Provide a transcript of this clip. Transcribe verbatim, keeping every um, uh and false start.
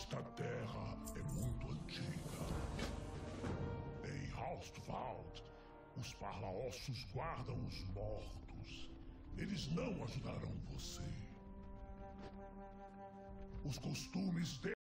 Esta terra é muito antiga. Em Haustwald, os Parlaossos guardam os mortos. Eles não ajudarão você. Os costumes